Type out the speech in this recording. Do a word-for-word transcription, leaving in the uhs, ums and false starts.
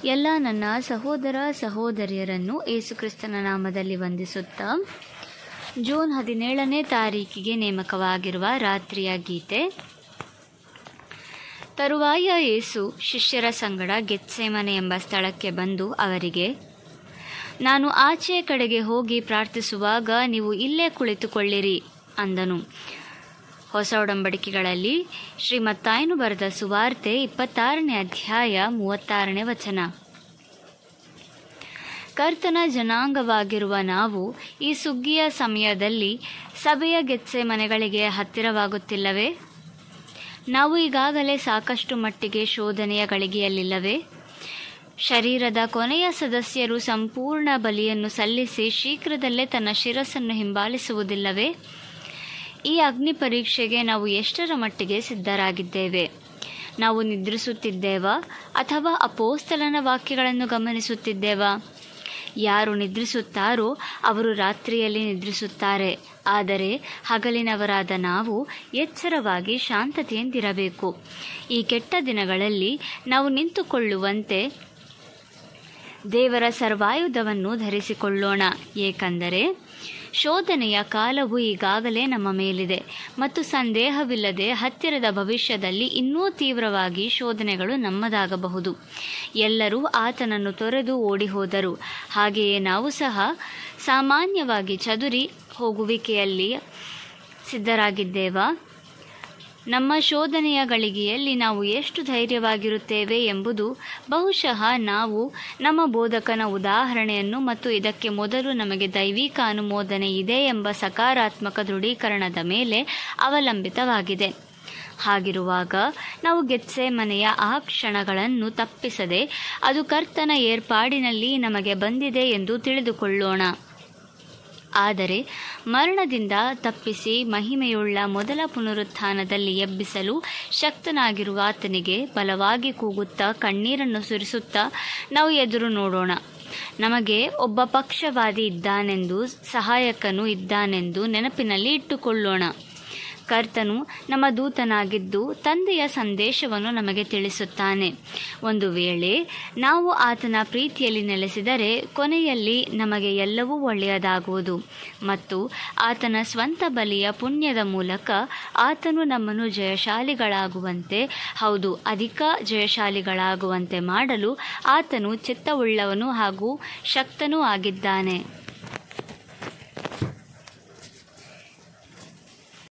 ಎಲ್ಲ ನನ್ನ ಸಹೋದರ ಸಹೋದರಿಯರನ್ನು ಯೇಸುಕ್ರಿಸ್ತನ ನಾಮದಲ್ಲಿ ವಂದಿಸುತ್ತಾ ಜೂನ್ ಹದಿನೇಳನೇ ತಾರೀಕಿಗೆ ನೇಮಕವಾಗಿರುವ ರಾತ್ರಿಯ ಗೀತೆ. ತರುವಾಯ ಯೇಸು ಶಿಷ್ಯರ ಸಂಗಡ ಗೆತ್ಸೇಮನೆ ಎಂಬ ಸ್ಥಳಕ್ಕೆ ಬಂದು ಅವರಿಗೆ, ನಾನು ಆಚೆಯ ಕಡೆಗೆ ಹೋಗಿ ಪ್ರಾರ್ಥಿಸುವಾಗ ನೀವು ಇಲ್ಲೇ ಕುಳಿತುಕೊಳ್ಳಿರಿ ಅಂದನು. ಹೊಸ ಒಡಂಬಡಿಕೆಗಳಲ್ಲಿ ಶ್ರೀ ಮತ್ತಾಯನು ಬರೆದ ಸುವಾರ್ತೆ ಇಪ್ಪತ್ತಾರನೇ ಅಧ್ಯಾಯ ಮೂವತ್ತಾರನೇ ವಚನ. ಕರ್ತನ ಜನಾಂಗವಾಗಿರುವ ನಾವು ಈ ಸುಗ್ಗಿಯ ಸಮಯದಲ್ಲಿ ಸಭೆಯ ಗೆತ್ಸೇಮನೆಗಳಿಗೆ ಹತ್ತಿರವಾಗುತ್ತಿಲ್ಲವೇ? ನಾವು ಈಗಾಗಲೇ ಸಾಕಷ್ಟು ಮಟ್ಟಿಗೆ ಶೋಧನೆಯ ಗಳಿಗೆಯಲ್ಲಿಲ್ಲವೇ? ಶರೀರದ ಕೊನೆಯ ಸದಸ್ಯರು ಸಂಪೂರ್ಣ ಬಲಿಯನ್ನು ಸಲ್ಲಿಸಿ ಶೀಘ್ರದಲ್ಲೇ ತನ್ನ ಶಿರಸ್ಸನ್ನು ಹಿಂಬಾಲಿಸುವುದಿಲ್ಲವೇ? ಈ ಅಗ್ನಿ ಪರೀಕ್ಷೆಗೆ ನಾವು ಎಷ್ಟರ ಮಟ್ಟಿಗೆ ಸಿದ್ಧರಾಗಿದ್ದೇವೆ? ನಾವು ನಿದ್ರಿಸುತ್ತಿದ್ದೇವಾ ಅಥವಾ ಅಪೋಸ್ತಲನ ವಾಕ್ಯಗಳನ್ನು ಗಮನಿಸುತ್ತಿದ್ದೇವಾ? ಯಾರು ನಿದ್ರಿಸುತ್ತಾರೋ ಅವರು ರಾತ್ರಿಯಲ್ಲಿ ನಿದ್ರಿಸುತ್ತಾರೆ, ಆದರೆ ಹಗಲಿನವರಾದ ನಾವು ಎಚ್ಚರವಾಗಿ ಶಾಂತತೆಯಿಂದಿರಬೇಕು. ಈ ಕೆಟ್ಟ ದಿನಗಳಲ್ಲಿ ನಾವು ನಿಂತುಕೊಳ್ಳುವಂತೆ ದೇವರ ಸರ್ವಾಯುಧವನ್ನು ಧರಿಸಿಕೊಳ್ಳೋಣ, ಏಕೆಂದರೆ ಶೋಧನೆಯ ಕಾಲವು ಈಗಾಗಲೇ ನಮ್ಮ ಮೇಲಿದೆ ಮತ್ತು ಸಂದೇಹವಿಲ್ಲದೆ ಹತ್ತಿರದ ಭವಿಷ್ಯದಲ್ಲಿ ಇನ್ನೂ ತೀವ್ರವಾಗಿ ಶೋಧನೆಗಳು ನಮ್ಮದಾಗಬಹುದು. ಎಲ್ಲರೂ ಆತನನ್ನು ತೊರೆದು ಓಡಿ ಹೋದರು, ಹಾಗೆಯೇ ನಾವು ಸಹ ಸಾಮಾನ್ಯವಾಗಿ ಚದುರಿ ಹೋಗುವಿಕೆಯಲ್ಲಿ ಸಿದ್ಧರಾಗಿದ್ದೇವಾ? ನಮ್ಮ ಶೋಧನೆಯ ಗಳಿಗೆಯಲ್ಲಿ ನಾವು ಎಷ್ಟು ಧೈರ್ಯವಾಗಿರುತ್ತೇವೆ ಎಂಬುದು ಬಹುಶಃ ನಾವು ನಮ್ಮ ಬೋಧಕನ ಉದಾಹರಣೆಯನ್ನು ಮತ್ತು ಇದಕ್ಕೆ ಮೊದಲು ನಮಗೆ ದೈವಿಕ ಅನುಮೋದನೆ ಇದೆ ಎಂಬ ಸಕಾರಾತ್ಮಕ ದೃಢೀಕರಣದ ಮೇಲೆ ಅವಲಂಬಿತವಾಗಿದೆ. ಹಾಗಿರುವಾಗ ನಾವು ಗೆತ್ಸೇಮನೆಯ ಆ ಕ್ಷಣಗಳನ್ನು ತಪ್ಪಿಸದೆ ಅದು ಕರ್ತನ ಏರ್ಪಾಡಿನಲ್ಲಿ ನಮಗೆ ಬಂದಿದೆ ಎಂದು ತಿಳಿದುಕೊಳ್ಳೋಣ. ಆದರೆ ಮರಣದಿಂದ ತಪ್ಪಿಸಿ ಮಹಿಮೆಯುಳ್ಳ ಮೊದಲ ಪುನರುತ್ಥಾನದಲ್ಲಿ ಎಬ್ಬಿಸಲು ಶಕ್ತನಾಗಿರುವ ಆತನಿಗೆ ಬಲವಾಗಿ ಕೂಗುತ್ತಾ ಕಣ್ಣೀರನ್ನು ಸುರಿಸುತ್ತಾ ನಾವು ಎದುರು ನೋಡೋಣ. ನಮಗೆ ಒಬ್ಬ ಪಕ್ಷವಾದಿ ಇದ್ದಾನೆಂದು, ಸಹಾಯಕನು ಇದ್ದಾನೆಂದು ನೆನಪಿನಲ್ಲಿ ಇಟ್ಟುಕೊಳ್ಳೋಣ. ಕರ್ತನು ನಮ್ಮ ದೂತನಾಗಿದ್ದು ತಂದೆಯ ಸಂದೇಶವನ್ನು ನಮಗೆ ತಿಳಿಸುತ್ತಾನೆ. ಒಂದು ವೇಳೆ ನಾವು ಆತನ ಪ್ರೀತಿಯಲ್ಲಿ ನೆಲೆಸಿದರೆ ಕೊನೆಯಲ್ಲಿ ನಮಗೆ ಎಲ್ಲವೂ ಒಳ್ಳೆಯದಾಗುವುದು ಮತ್ತು ಆತನ ಸ್ವಂತ ಬಲಿಯ ಪುಣ್ಯದ ಮೂಲಕ ಆತನು ನಮ್ಮನ್ನು ಜಯಶಾಲಿಗಳಾಗುವಂತೆ, ಹೌದು ಅಧಿಕ ಜಯಶಾಲಿಗಳಾಗುವಂತೆ ಮಾಡಲು ಆತನು ಚಿತ್ತವುಳ್ಳವನು ಹಾಗೂ ಶಕ್ತನೂ ಆಗಿದ್ದಾನೆ.